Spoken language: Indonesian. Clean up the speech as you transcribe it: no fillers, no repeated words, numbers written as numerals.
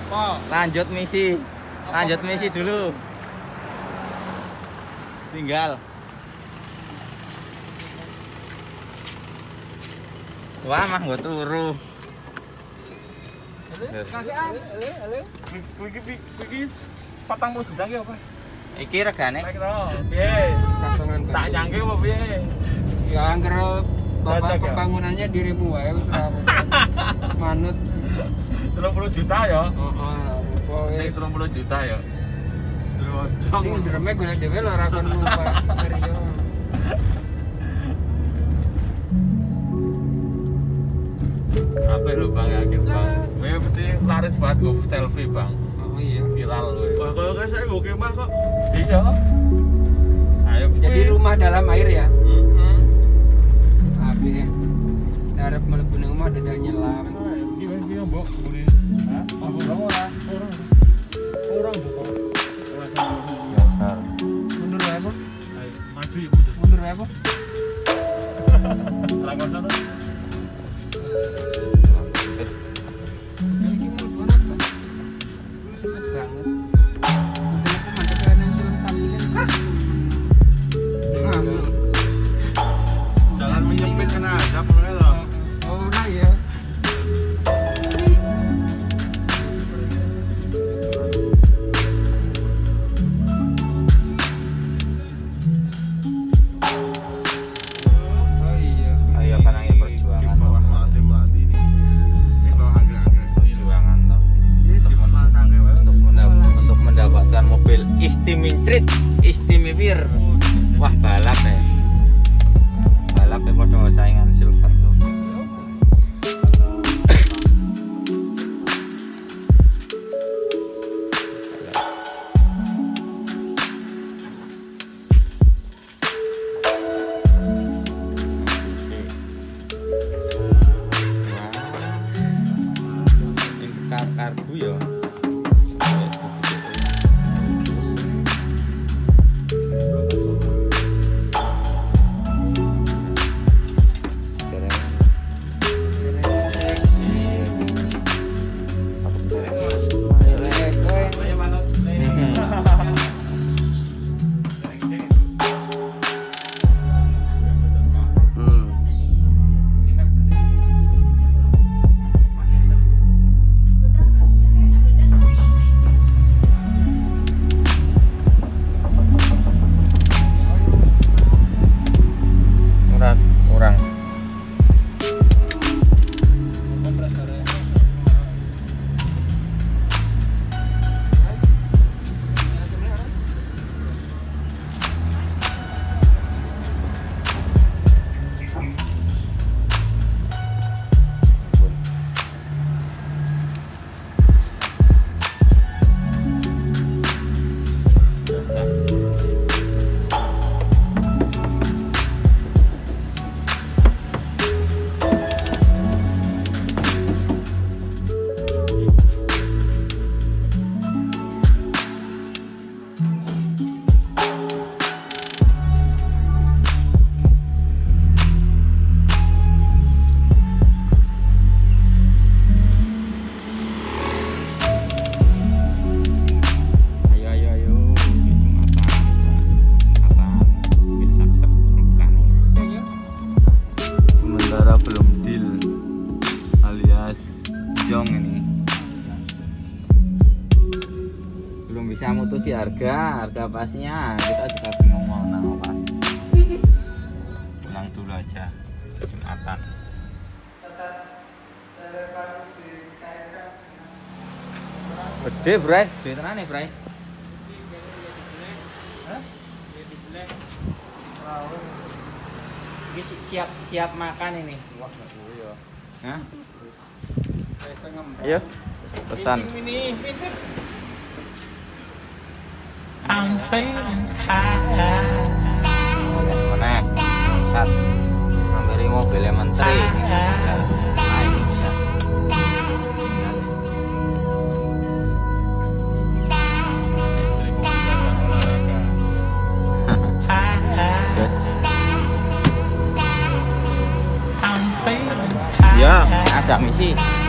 Lanjut misi. Lanjut misi dulu. Tinggal. Wah, mah gak turu. Iki 40 juta ki apa? Iki regane. Piye? Tak nyangke apa piye? Ya angger bapak pembangunannya dirimu wae wis ora manut 30 juta ya. Heeh. Sing 30 juta ya. Drojong. Sing dreme golek dhewe lho ora kon numpak Mario. Apa lho Bang yakin Bang? Kowe mesti laris banget go selfie Bang. Oh iya. Viral lho. Wah, kalau kan saya mau kemah kok. Iya. Ayo. Jadi rumah dalam air ya? Heeh. Apik ya. Arep mlebu nang omah dadak nyelam. Iki mbok muni. Hah? Aku ora. Orang kok. Mundur wae, Bu. Ayo, maju ya mundur. Mundur wae, Bu. Lakon sana. Yang iki mlebu apa? Sempet banget. Udah aku mantep kanan film tampilan. Jalan menyempit kena azab loh. Oh, nah ya. Oh iya. Ayo karangnya perjuangan. Di bawah mati ini. Di bawah anggrek-anggrek. Perjuangan toh. Untuk mendapatkan mobil Istimintrit, Istimimir. Wah, balap ya. Balap ya pada saingan silver tuh. Karbu ya. Orang belum bisa mutusi harga pasnya, kita juga bingung mau nang apa. Pulang dulu aja Jumatan. Gede bray, gede tenan nih bray. Ini siap makan ini. Wah, enggak boleh ya. Hah? Ayo, pesan. I'm feeling high. Mana? Sat. Hampiri mobilnya menteri. Nah, ini dia. Yes. I'm feeling Ya, ada misi.